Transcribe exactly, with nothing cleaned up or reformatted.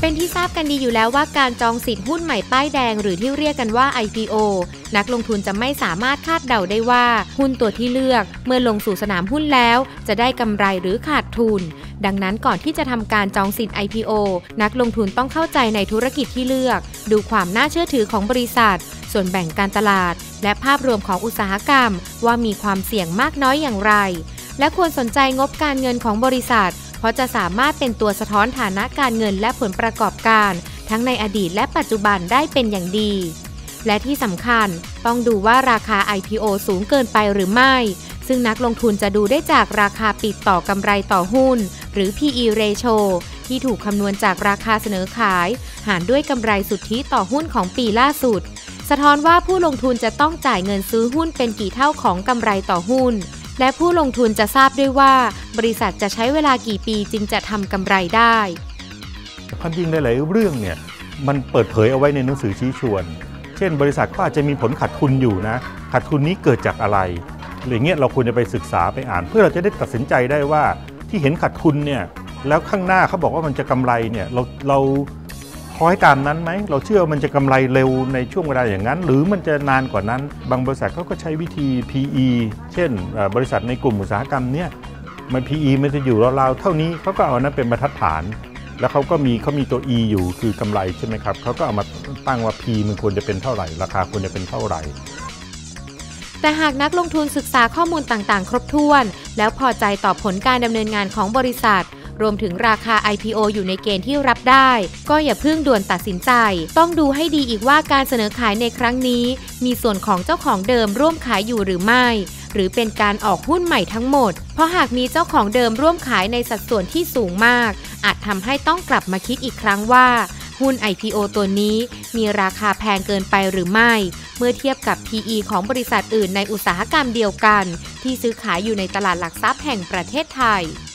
เป็นที่ทราบกันดีอยู่แล้วว่าการจองสิทธิ์หุ้นใหม่ป้ายแดงหรือที่เรียกกันว่า ไอ พี โอ นักลงทุนจะไม่สามารถคาดเดาได้ว่าหุ้นตัวที่เลือกเมื่อลงสู่สนามหุ้นแล้วจะได้กำไรหรือขาดทุนดังนั้นก่อนที่จะทำการจองสิทธิ์ ไอ พี โอ นักลงทุนต้องเข้าใจในธุรกิจที่เลือกดูความน่าเชื่อถือของบริษัทส่วนแบ่งการตลาดและภาพรวมของอุตสาหกรรมว่ามีความเสี่ยงมากน้อยอย่างไรและควรสนใจงบการเงินของบริษัทเพราะจะสามารถเป็นตัวสะท้อนฐานะการเงินและผลประกอบการทั้งในอดีตและปัจจุบันได้เป็นอย่างดีและที่สำคัญต้องดูว่าราคา ไอ พี โอ สูงเกินไปหรือไม่ซึ่งนักลงทุนจะดูได้จากราคาปิดต่อกำไรต่อหุ้นหรือ พี อี ratio ที่ถูกคำนวณจากราคาเสนอขายหารด้วยกำไรสุทธิต่อหุ้นของปีล่าสุดสะท้อนว่าผู้ลงทุนจะต้องจ่ายเงินซื้อหุ้นเป็นกี่เท่าของกำไรต่อหุ้นและผู้ลงทุนจะทราบด้วยว่าบริษัทจะใช้เวลากี่ปีจึงจะทำกำไรได้ความจริงหลายๆเรื่องเนี่ยมันเปิดเผยเอาไว้ในหนังสือชี้ชวนเช่นบริษัทก็อาจจะมีผลขาดทุนอยู่นะขาดทุนนี้เกิดจากอะไรหรือเงี้ยเราควรจะไปศึกษาไปอ่านเพื่อเราจะได้ตัดสินใจได้ว่าที่เห็นขาดทุนเนี่ยแล้วข้างหน้าเขาบอกว่ามันจะกำไรเนี่ยเราเราคล้อยตามนั้นไหมเราเชื่อว่ามันจะกำไรเร็วในช่วงเวลาอย่างนั้นหรือมันจะนานกว่านั้นบางบริษัทเขาก็ใช้วิธี พี อี เช่นบริษัทในกลุ่มอุตสาหกรรมเนี่ยมัน พี อี มันจะอยู่ราวๆเท่านี้เขาก็เอานั้นเป็นบรรทัดฐานแล้วเขาก็มีเขามีตัว E อยู่คือกำไรใช่ไหมครับเขาก็เอามาตั้งว่า P มันควรจะเป็นเท่าไหร่ราคาควรจะเป็นเท่าไหร่แต่หากนักลงทุนศึกษาข้อมูลต่างๆครบถ้วนแล้วพอใจต่อผลการดำเนินงานของบริษัทรวมถึงราคา ไอ พี โอ อยู่ในเกณฑ์ที่รับได้ก็อย่าเพิ่งด่วนตัดสินใจต้องดูให้ดีอีกว่าการเสนอขายในครั้งนี้มีส่วนของเจ้าของเดิมร่วมขายอยู่หรือไม่หรือเป็นการออกหุ้นใหม่ทั้งหมดเพราะหากมีเจ้าของเดิมร่วมขายในสัดส่วนที่สูงมากอาจทำให้ต้องกลับมาคิดอีกครั้งว่าหุ้น ไอ พี โอ ตัวนี้มีราคาแพงเกินไปหรือไม่เมื่อเทียบกับ พี อี ของบริษัทอื่นในอุตสาหกรรมเดียวกันที่ซื้อขายอยู่ในตลาดหลักทรัพย์แห่งประเทศไทย